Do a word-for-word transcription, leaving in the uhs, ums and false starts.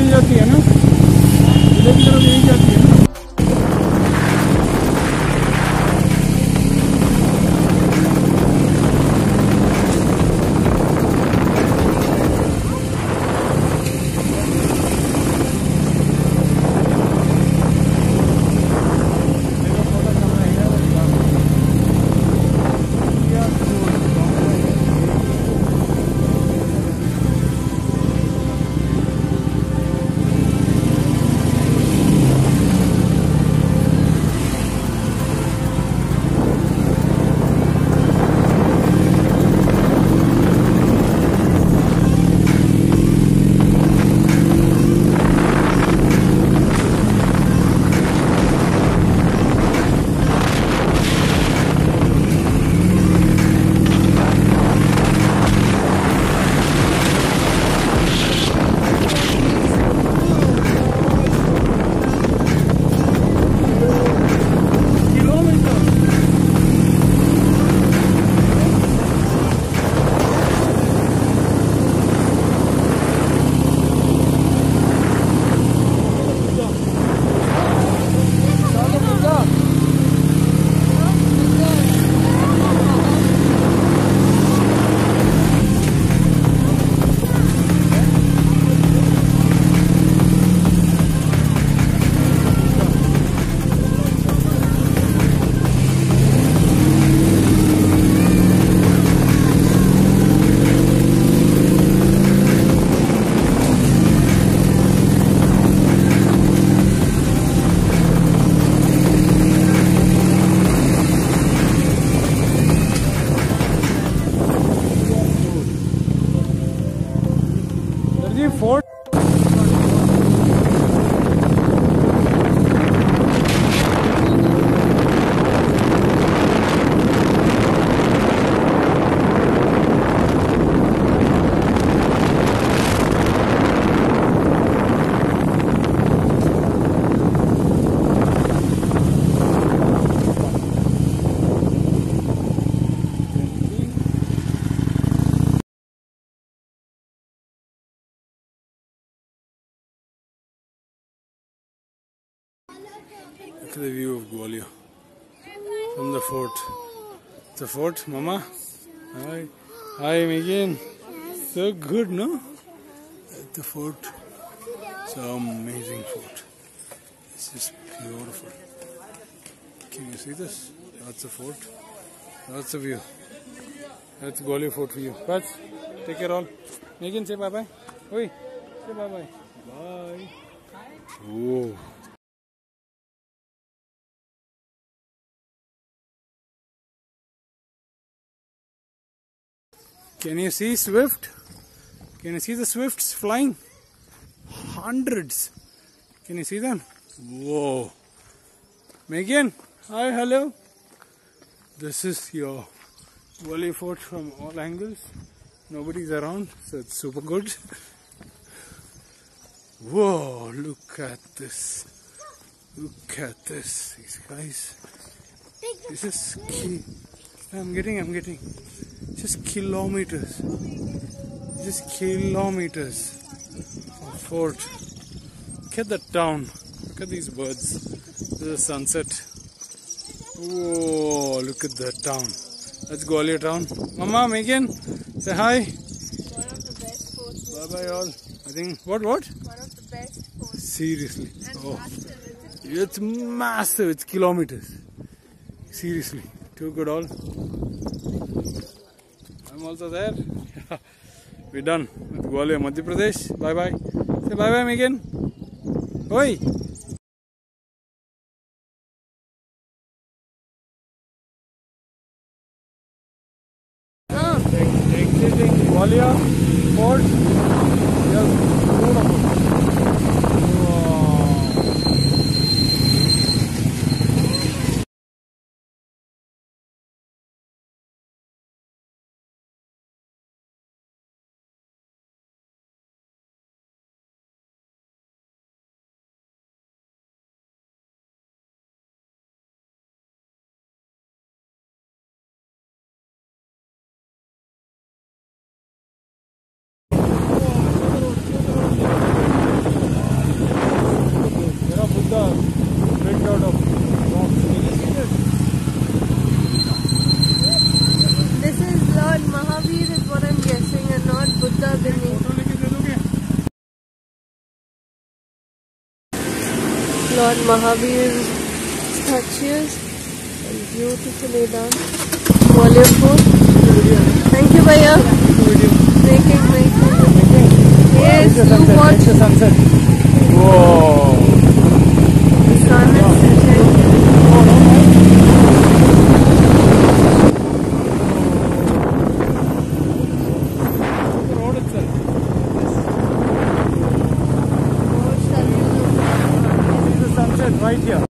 यही जाती है ना, इधर की तरफ यही जाती है ना। Fort. Look at the view of Gwalior from the fort. The fort, Mama. Hi, hi, Megan. So good, no? At the fort. It's an amazing fort. It's just beautiful. Can you see this? That's the fort. That's the view. That's Gwalior Fort for you. But take care all. Megan, say bye bye. Oi, say bye bye. Bye. Whoa. Can you see Swift? Can you see the Swifts flying? Hundreds. Can you see them? Whoa. Megan, hi, hello. This is your Gwalior Fort from all angles. Nobody's around, so it's super good. Whoa, look at this. Look at this. These guys. This is key. I'm getting, I'm getting. Just kilometers. Just kilometers of fort. Look at the town. Look at these birds. This is the sunset. Whoa, look at that town. That's Gwalior town. Mama, Megan, say hi. One of the best forts. Bye bye all. I think, what, what? One of the best forts. Seriously. And Oh. massive, isn't it? It's massive. It's kilometers. Seriously. Too good all. I'm also there. We're done with Gwalior, Madhya Pradesh. Bye bye. Say bye bye, Megan. Oi. Exiting Gwalior Fort. Yes, beautiful. Lord Mahavir's statues and beautifully done. Gwalior Fort. Thank you, Bhaiya. Making, making. Yes, you watch. The sunset. Whoa. The sun is setting. This is the sunset right here.